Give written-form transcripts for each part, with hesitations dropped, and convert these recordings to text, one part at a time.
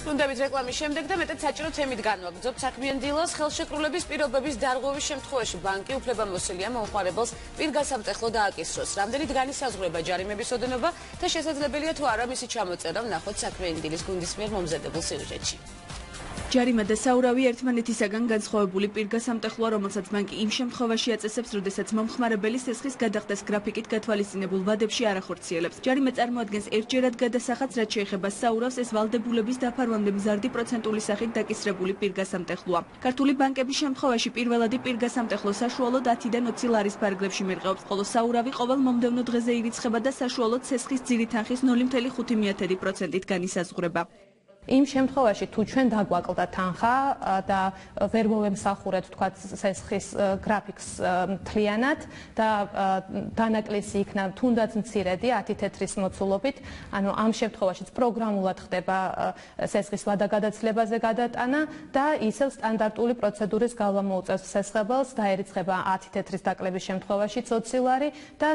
Ბრუნდებით რეკლამის შემდეგ და მეტად საჭირო თემით განვაგრძობთ საქმიან დილას. ხელშეკრულების პირობების დარღვევის შემთხვევაში ბანკი უფლებამოსილია მომხმარებელს პირგასამტეხლო დააკისროს. რამდენით განისაზღვრება ჯარიმების ოდენობა და შესაძლებელია თუ არა მისი ჩამოწერა, ვნახოთ საქმიანი დილის გუნდის მიერ მომზადებულ სიუჟეტში. ჯარიმა და საურავი ერთმანეთისაგან განსხვავებული პირგასამტეხლოა, რომელსაც ბანკი იმ შემთხვევაში აწესებს, როდესაც მომხმარებელი სესხის გადახდას გრაფიკით გათვალისწინებულ ვადებში არ ახორციელებს. ჯარიმა წარმოადგენს ერთჯერად გადასახადს, რაც შეეხება საურავს, ეს ვალდებულების დაფარვამდე მზარდი პროცენტული სახით დაკისრებული პირგასამტეხლოა. ქართული ბანკების შემთხვევაში პირველადი პირგასამტეხლო საშუალოდ 10-დან 20 ლარის ფარგლებში მერყეობს, ხოლო საურავი ყოველ მომდევნო დღეზე ირიცხება და საშუალოდ სესხის ძირი თანხის 0.5%-ით განისაზღვრება. იმ შემთხვევაში თუ ჩვენ დაგვაკლდა თანხა და ვერ მოვემსახურეთ თქვა სესხის გრაფიკს მთლიანად და დანაკლისი იქნა თუნდაც მცირედი 10 თეთრის მოცულობით, ანუ ამ შემთხვევაშიც პროგრამულად ხდება სესხის ვადაგადაცლებაზე გადატანა და ისევ სტანდარტული პროცედურის გავლა მოუწევს სესხებელს, დაერიცხება 10 თეთრის დაკლების შემთხვევაში 20 ლარი და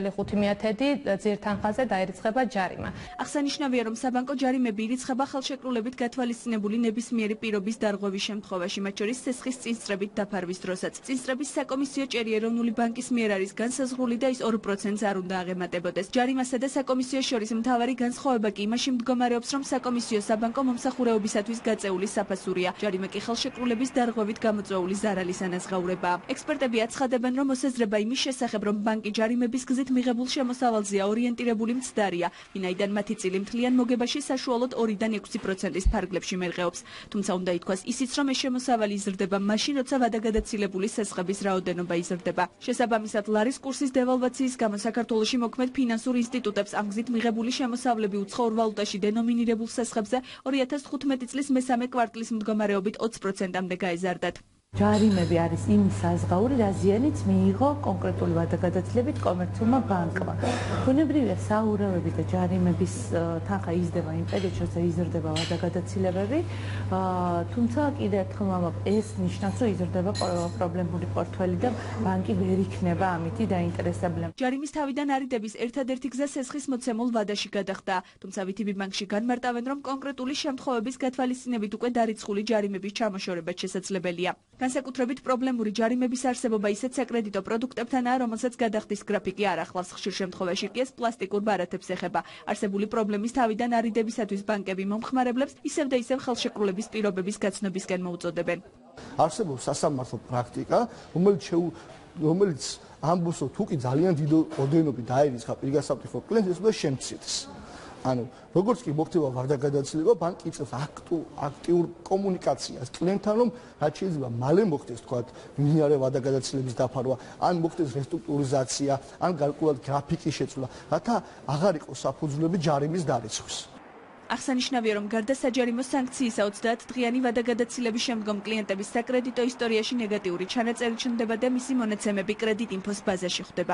0.5 ძირთანხაზე დაერიცხება ჯარიმა. აღსანიშნავია, რომ საბანკო ჯარიმები ირიცხება ხელშეკრულებით გათვალისწინებული ნებისმიერი პირობის დარღვევის შემთხვევაში, მათ შორის სესხის წინსწრებით დაფარვის დროსაც. წინსწრების საკომისიო ჭერი ეროვნული ბანკის მიერ არის განსაზღვრული და ის 2%-ს არ უნდა აღემატებოდეს. ჯარიმასა და საკომისიოს შორის მთავარი განსხვავება კი იმაში მდგომარეობს, რომ საკომისიო საბანკო მომსახურეობისათვის გაწეული საფასურია. ჯარიმა კი ხელშეკრულების დარღვევით გამოწვეული ზარალის ანაზღაურებაა. ექსპერტები აცხადებენ, რომ მოსაზრება იმის შესახებ, რომ ბანკი ჯარიმების გზით მიღებულ შემოსავალზეა ორიენტირებული მცდარია, ვინაიდან მათი წილი მთლიან მოგებაში საშუალოდ 2-დან 6%-ის ფარგლებში მერყეობს. თუმცა უნდა ითქვას ისიც, რომ ეს შემოსავალი იზრდება მაშინ, როცა ვადაგადაცილებული სესხების რაოდენობა იზრდება. შესაბამისად, ლარის კურსის დევალვაციის გამო საქართველოში მოქმედ ფინანსურ ინსტიტუტებს ამ გზით მიღებული შემოსავლები უცხოურ ვალუტაში დენომინირებულ სესხებზე 2015 წლის მესამე კვარტლის მდგომარეობით 20%-მდე გაეზარდათ. ჯარიმები არის იმ საზღაური, რაზიანიც მიიღო კონკრეტული ვადაგადაცილებით კომერცულმა ბანკმა. ბუნებრივია, საურავები და ჯარიმების თანხა იზრდება იმ პერიოდში, როცა იზრდება ვადაგადაცილებები, თუმცა კიდევ ერთხელ ვამბობ, ეს ნიშნავს, რომ იზრდება პრობლემური პორტფელი და ბანკი ვერ იქნება ამითი დაინტერესებული. ჯარიმის თავიდან არიდების ერთადერთი გზა სესხის მოცემულ ვადაში გადახდა, თუმცა VTB ბანკში განმარტავენ, რომ კონკრეტული შემთხვევების გათვალისწინებით უკვე დარიცხული ჯარიმების ჩამოშორება შესაძლებელია. განსაკუთრებით პრობლემური ჯარიმების არსებობა ისეთ საკრედიტო პროდუქტებთანაა, რომელსაც გადახდის გრაფიკი არ ახლავს. ხშირ შემთხვევაში კი ეს პლასტიკურ ბარათებს ეხება. არსებული პრობლემის თავიდან არიდებისათვის ბანკები მომხმარებლებს ისევ და ისევ ხელშეკრულების პირობების გაცნობისკენ მოუწოდებენ. არსებობს სასამართლო პრაქტიკა, რომელიც ამბობს, თუ კი ძალიან დიდი ოდენობით დაერიცხა პირგასამტეხლო კლიენტს, ეს უნდა შემცირდეს. ანუ როგორც კი მოხდება ვადაგადაცილება, ბანკი იწყებს აქტიურ კომუნიკაციას კლიენტთან, რომ რაც შეიძლება მალე მოხდეს, თქვათ, მინიარე ვადაგადაცილების დაფარვა, ან მოხდეს რესტრუქტურიზაცია, ან გარკვეულად გრაფიკის შეცვლა, რათა აღარ იყოს საფუძვლები ჯარიმის დარიცხვის. აღსანიშნავია, რომ გარდა საჯარიმო სანქციისა 30 დღიანი ვადაგადაცილების შემდგომ კლიენტების საკრედიტო ისტორიაში ნეგატიური ჩანაწერი ჩნდება და მისი მონაცემები კრედიტ ინფოს ბაზაში ხვდება.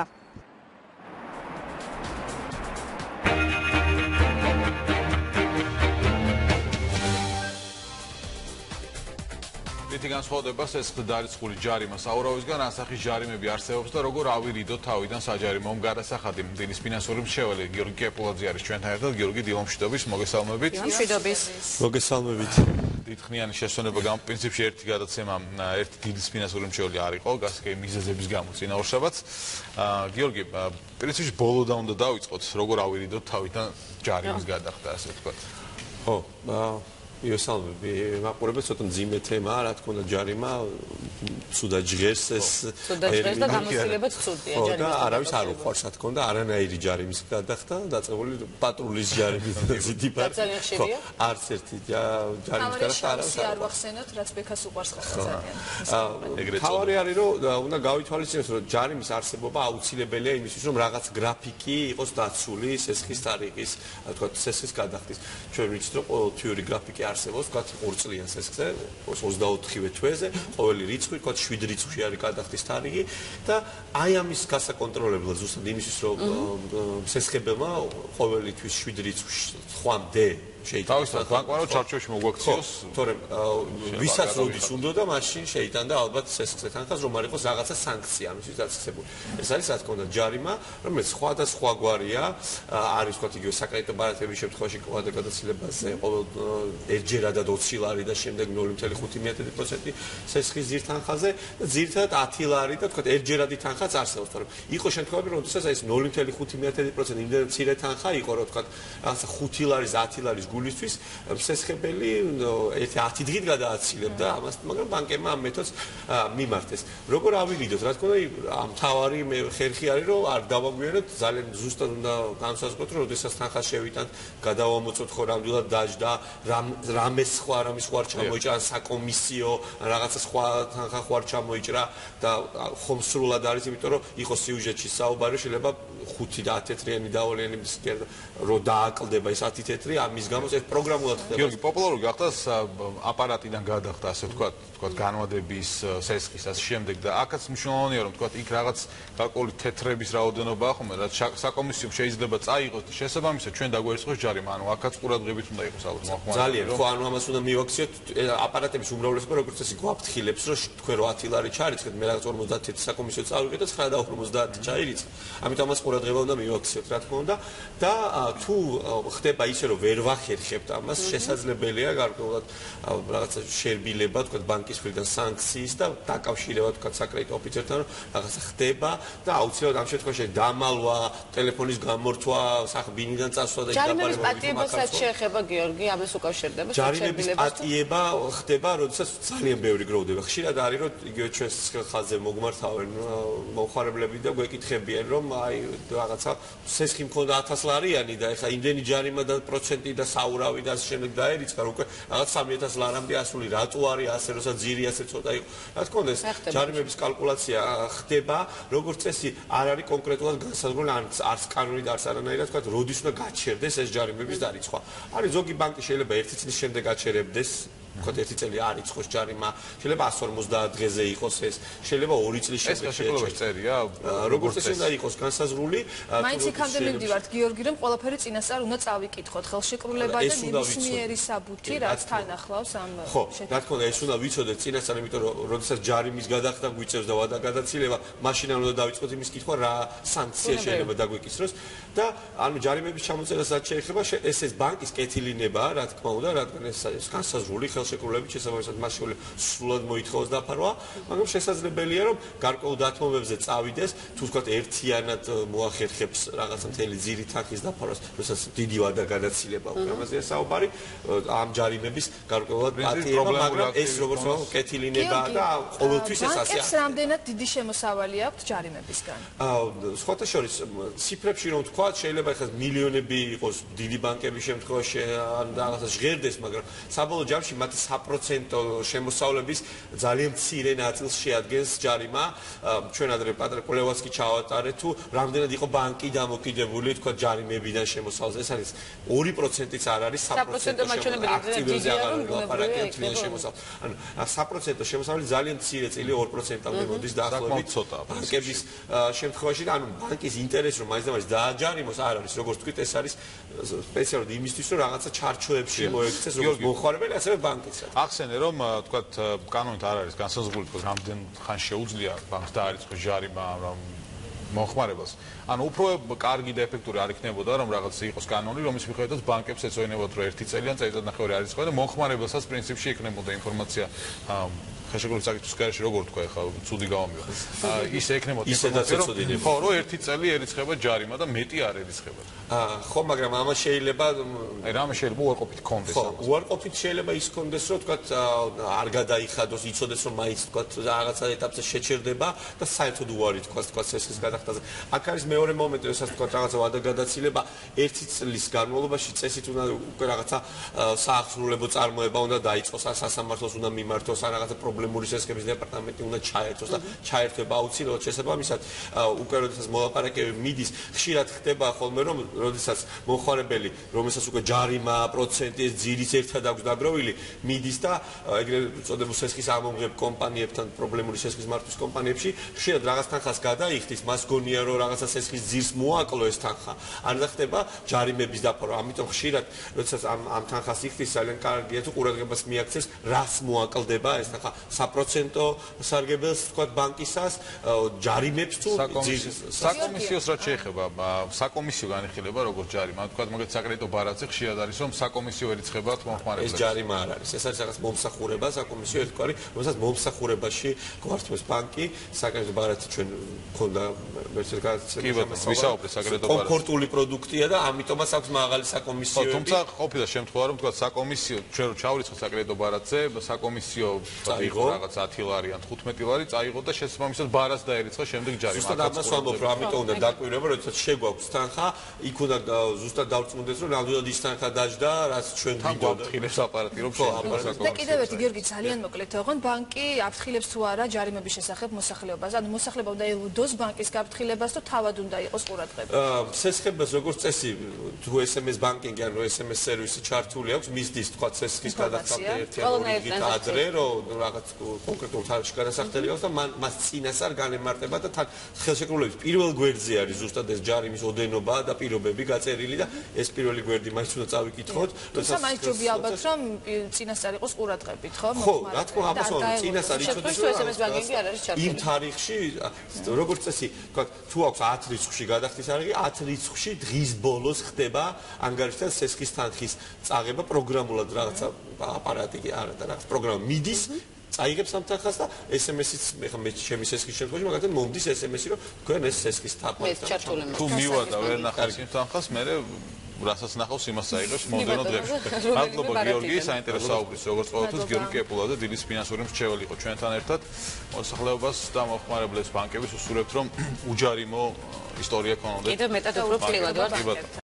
რითი განსხვავდება სესხით დარიცხული ჯარიმა საურავისგან, ასახის ჯარიმები არსებობს და როგორ ავირიდოთ თავიდან საჯარიმომ გადასახადი. დილის ფინანსური მრჩეველი გიორგი კეპულაძე არის ჩვენთან ერთად. გიორგი, დილომშვიდობის, მოგესალმებით. მოგესალმებით. დიდხნიანი შესვენება გამ პრინციპში ერთი გადაცემა, ერთი დილის ფინანსური მრჩეველი არ იყო, გასაგები მიზეზების გამო წინაორშაბათს. გიორგი, პრინციპში ბოლოდა უნდა დავიწყოთ, როგორ ავირიდოთ თავიდან ჯარიმის გადახდა, ასე ვთქვათ. ხო, მოგესალმები. მაყურებელს ცოტა მძიმე თემაა, რა თქმა უნდა, ჯარიმა ცუდა ჟღერს ეს ჟღერს და გამოცდილებაც ცუდია ჯარიმის. და არავის არ უყვარს, რა თქმა უნდა, არანაირი ჯარიმის გადახდა, დაწყებული პატრულის ჯარიმის დიდი პარტი. ძალიან ხშირია? არც ერთი ჯარიმის გადახდა არავის არ ვახსენოთ, რაც ბექას უყვარს ძალიან. თავარი არის, რომ უნდა გავითვალისწინოთ, რომ ჯარიმის არსებობა აუცილებელია იმისთვის, რომ რაღაც გრაფიკი იყოს დაცული სესხის თარიღის, რა თქვა, სესხის გადახდის. ჩვენ ვიცით, რომ ყოველთვიური გრაფიკი არსებობს, თქვათ 2 წლიან სესხზე, 24-ვე თვეზე, ყოველი რიცხვი, თქვათ 7 რიცხვში არის გადახდის თარიღი და აი ამის გასაკონტროლებლად ზუსტად იმისთვის, რომ სესხებელმა ყოველი თვის 7 რიცხვში ხვამდე შეიტანოს. თავისთავად ბანკმა რომ ჩარჩოში მოგვაქციოს. თორემ ვისაც როდის უნდა და მაშინ შეიტანდა ალბათ სესხზე თანხას რომ არ იყოს რაღაცა სანქცია ამისთვის დაწესებული. ეს არის რა თქმა უნდა ჯარიმა, რომელიც სხვადასხვა გვარია, არის თქვა იგივე საკრედიტო ბარათების შემთხვევაში კვადრატ გადაცილებაზე ყოველ ერთჯერადად 20 ლარი და შემდეგ 0.5% სესხის ძირთანხაზე და ძირთადად 10 ლარი და თქვა ერთჯერადი თანხაც არსებობს, თორემ იყო შემთხვევები, როდესაც ეს 0.5% იმდენად მცირე თანხა იყო, რომ თქვა რაღაცა 5 ლარის, 10 ლარის გულისთვის სესხებელი 10 დღით გადააცილებდა ამას, მაგრამ ბანკებმა ამ მეთოდს მიმართეს. როგორ ავირიდოთ, რა თქმა უნდა, ამ თავარი ხერხი არის, რომ არ დავაგვიანოთ, ძალიან ზუსტად უნდა განსაზღვროთ, რომ როდესაც თანხას შევიტანთ, გადავამოწოთ ხო რამდენად დაждდა, რამე სხვა არ ჩამოიჭრა, საკომისიო, რაღაცა სხვა თანხა ხო არ ჩამოიჭრა და ხომ სრულად არის, იმიტომ რომ იყოს სიუჟეტში საუბარი, შეიძლება 5 და 10 თეთრიანი დავალიანი რო დააკლდება ეს 10 თეთრი, ამის გამო ეს პროგრამულად ხდება. გიორგი, პოპულარული გახდა აპარატიდან გადახდა, ასე ვთქვათ, განმადების, სესხის ასე შემდეგ და აქაც მნიშვნელოვანია რომ ვთქვათ, იქ რაღაც გარკვეული თეთრების რაოდენობაა ხომ, რაც საკომისიო შეიძლება წაიღოს და შესაბამისად ჩვენ დაგვერცხოს ჯარიმა, ანუ აქაც ყურადღებით უნდა იყოს ალბათ მოხმარება. ძალიან, ხო, ანუ ამას უნდა მივაქციოთ აპარატების უმრავლესობა, როგორც წესი გვაფრთხილებს, რომ თქვენ რო 10 ლარი ჩარიცხეთ, მე რაღაც 50 საკომისიო წავიღეთ და 9 და 50 ჩაირიცხეთ. ამიტომ ამას ყურადღება უნდა მივაქციოთ, რა თქმა უნდა. და თუ ხდება ისე რომ ვერ ვახერხებთ ამას, შესაძლებელია გარკვეულად რაღაცა შერბილება, თქვა ბანკის მხრიდან სანქციის და დაკავშირება თქვა საკრედიტო ოფიცერთან, რომ რაღაცა ხდება და აუცილებლად ამ შემთხვევაში დამალვა, ტელეფონის გამორთვა, სახბინიდან წასვლა და ჯარიმების პატიებასაც შეეხება გიორგი, ამას უკავშირდება ჯარიმების პატიება ხდება, როდესაც ძალიან ბევრი გროვდება. ხშირად არის რომ იგივე ჩვენს ხაზზე მოგმართავენ მომხმარებლები და გვეკითხებიან რომ აი რაღაცა სესხი მქონდა 1000 ლარიანი და ეხა იმდენი ჯარიმა და პროცენტი და საურავი და ასე შემდეგ დაერიცხა, რომ უკვე რაღაც 3000 ლარამდე ასული რატო არის ასე, როცა ძირი ასე ცოტა იყო. რა თქმა უნდა, ეს ჯარიმების კალკულაცია ხდება, როგორც წესი არ არის კონკრეტულად განსაზღვრული, არც კანონით, არც არანაირად, თქვა, როდის უნდა გაჩერდეს ეს ჯარიმების დარიცხვა. არის ზოგი ბანკი შეიძლება 1 წლის შემდეგ გაჩერებდეს, თქვა 1 წელი არ იწყოს ჯარიმა, შეიძლება 150 დღეზე იყოს ეს, შეიძლება 2 წლის შემდეგ. ეს შეკლებაში წერია, როგორც წესი უნდა იყოს განსაზღვრული. მაინც იქამდე მივდივართ გიორგი, რომ ყველაფერი წინასწარ უნდა წავიკითხოთ, ხელშეკრულება და ნებისმიერი საბუთი, რაც თან ახლავს ამ შეტანილებას. რა თქმა უნდა, ეს უნდა ვიცოდეთ წინასწარ, იმიტომ რომ როდესაც ჯარიმის გადახდა გვიწევს და ვადა გადაცილება, მაშინ უნდა დავიწყოთ იმის კითხვა, რა სანქცია შეიძლება დაგვეკისროს და ანუ ჯარიმების ჩამოწერასაც შეეხება ეს ბანკის კეთილინებაა, რა თქმა უნდა, რადგან ეს განსაზღვრული ხელშეკრულებით შესაბამისად მას შეიძლება სრულად მოითხოვოს დაფარვა, მაგრამ შესაძლებელია რომ გარკვეულ დათმობებზე წავიდეს, თუ ვთქვათ ერთიანად მოახერხებს რაღაცა მთელი ძირი თანხის დაფარვას, როდესაც დიდი ვადა გადაცილება უკვე ამაზეა საუბარი, ამ ჯარიმების გარკვეულად პატიება, მაგრამ ეს როგორც ვთქვათ, კეთილინებაა და ყოველთვის ეს ასე. ბანკებს რამდენად დიდი შემოსავალი აქვს ჯარიმებისგან? სხვათა შორის ციფრებში რომ ვთქვათ, შეიძლება ახლა მილიონები იყოს დიდი ბანკების შემთხვევაში ან რაღაცა ჟღერდეს, მაგრამ საბოლოო ჯამში მათი 100% შემოსავლების ძალიან მცირე ნაწილს შეადგენს ჯარიმა. ჩვენ ადრე პატრე კვლევას კი ჩავატარეთ, თუ რამდენად იყო ბანკი დამოკიდებული, თქვა ჯარიმებიდან შემოსავალზე. ეს არის 2%-იც არ არის 100% აქტივებზე აღარ ლაპარაკია მთლიან შემოსავალს. ანუ 100% შემოსავალი ძალიან მცირე წილი 2%-ამდე მოდის დაახლოებით ბანკების შემთხვევაში და ანუ ბანკის ინტერესი რომ მაინც და მაინც დააჯარიმოს არ არის, როგორც თქვით, ეს არის სპეციალურად იმისთვის, რომ რაღაცა ჩარჩოებში მოექცეს როგორც მომხმარებელი, ასევე ბანკიც. ახსენე რომ თქვათ კანონით არ არის განსაზღვრული, თქო რამდენ ხანს შეუძლია ბანკს დაარიცხოს ჯარიმა მომხმარებელს. ანუ უფრო კარგი და ეფექტური არ იქნებოდა რომ რაღაც იყოს კანონი, რომის მიხედვითაც ბანკებს ეწოინებოდ რომ 1 წელი ან წელიწადნახევარი არიცხვა და მომხმარებელსაც პრინციპში იქნებოდა ინფორმაცია ხელშეკრულების საკითხის გარეშე როგორ თქვა ახლა ცუდი გავამბია. ისე ექნებოდა ინფორმაცია, ხო, რომ 1 წელი ერიცხება ჯარიმა და მეტი არ ერიცხება. ხო, მაგრამ ამას შეიძლება აი რამე შეიძლება უარყოფით კონდეს. ხო, უარყოფით შეიძლება ის კონდეს, რომ თქვა არ გადაიხადოს, იცოდეს რომ მაინც თქვა რაღაცა ეტაპზე შეჩერდება და საერთოდ უარი თქვა სესხის გადახდაზე. აქ არის მეორე მომენტი, როდესაც თქვა რაღაცა ვადა გადაცილება 1 წლის განმავლობაში წესით უნდა უკვე რაღაცა საახსრულებო წარმოება უნდა დაიწყოს, ან სასამართლოს უნდა მიმართოს, ან რაღაცა პრობლემური შესაძლებლობის დეპარტამენტი უნდა ჩაერთოს და ჩაერთვება აუცილებლად შესაბამისად უკვე როდესაც მოლაპარაკებები მიდის ხშირად ხდება ხოლმე რომ როდესაც მომხმარებელი რომელსაც უკვე ჯარიმა პროცენტი ეს ძირის ერთად აქვს დაგროვილი მიდის და ეგრეთ წოდებულ სესხის ამომღებ კომპანიებთან პრობლემური სესხის მართვის კომპანიებში ხშირად რაღაც თანხას გადაიხდის მას გონია რომ რაღაცა სესხის ძირს მოაკლო ეს თანხა არ ხდება ჯარიმების დაფარვა ამიტომ ხშირად როდესაც ამ თანხას იხდის ძალიან კარგია თუ ყურადღებას მიაქცევს რას მოაკლდება ეს თანხა საპროცენტო სარგებელს თქვა ბანკისას ჯარიმებს თუ საკომისიოს რაც შეეხება საკომისიო განიხილება როგორც ჯარიმა თქვა მაგალითად საკრედიტო ბარათზე ხშირად არის რომ საკომისიო ერიცხება მომხმარებლებს ეს ჯარიმა არ არის ეს არის რაღაც მომსახურება საკომისიო ერთგვარი რომელსაც მომსახურებაში გვართმევს ბანკი საკრედიტო ბარათი ჩვენ მქონდა ვერცერთ ვისაუბრეთ საკრედიტო ბარათზე კომფორტული პროდუქტია და ამიტომაც აქვს მაღალი საკომისიოები თუმცა ყოფილა შემთხვევა რომ თქვა საკომისიო ჩვენ რომ ჩავრიცხოთ საკრედიტო ბარათზე საკომისიო წაიღო რაღაც 10 ლარი ან 15 ლარი წაიღო და შესაბამისად ბარათს დაერიცხა შემდეგ ჯარიმა ზუსტად ამას ვამბობ რომ ამიტომ უნდა დაკვირვება როდესაც შეგვაქვს თანხა იქ უნდა ზუსტად დავწმუნდეს რომ ნამდვილად ის თანხა დაჯდა რაც ჩვენ გვინდოდა აფრთხილებს აპარატი რომ და კიდევ ერთი გიორგი ძალიან მოკლედ თქონ ბანკი აფრთხილებს თუ არა ჯარიმების შესახებ მოსახლეობას ანუ მოსახლეობა უნდა ელოდოს ბანკის გაფრთხილებას თუ თავად უნდა იყოს ყურადღება სესხებას როგორც წესი თუ SMS ბანკინგი ანუ SMS სერვისი ჩართული აქვს მისდის თქვა სესხის გადახდა ერთი ადრე რომ რაღაც კონკრეტულ თარიღში გადასახდელი აქვს და მას წინასწარ განემარტება და თან ხელშეკრულების პირველ გვერდზე არის ზუსტად ეს ჯარიმის ოდენობა და პირობები გაწერილი და ეს პირველი გვერდი მაინც უნდა წავიკითხოთ თუმცა მაინც ჯობია ალბათ რომ წინასწარ იყოს ყურადღებით ხო ხო რა თქმა უნდა ამას წინასწარ იცოდეს რომ SMS ბანკინგი არ არის ჩართული იმ თარიღში როგორც წესი თქვა თუ აქვს 10 რიცხვში გადახდის თარიღი 10 რიცხვში დღის ბოლოს ხდება ანგარიშთან სესხის თანხის წაღება პროგრამულად რაღაცა აპარატი კი არა და რაღაც პროგრამა მიდის წაიღებს ამ თანხას და SMS-იც ეხლა მე ჩემი სესხის შემთხვევაში მაგალითად მომდის SMS-ი რომ თქვენ ეს სესხის თანხა თუ მივადა ვერ ნახავს იმ თანხას მე რასაც ნახავს იმას წაიღებს მომდენო დღეში. მადლობა გიორგი, საინტერესო საუბრის როგორც ყოველთვის გიორგი კეპულა და დილის ფინანსური მრჩეველი იყო ჩვენთან ერთად. მოსახლეობას და მომხმარებლებს ბანკების უსურვებთ რომ უჯარიმო ისტორია ქონოდეთ. კიდევ მეტად უფრო ფლილად ვარ.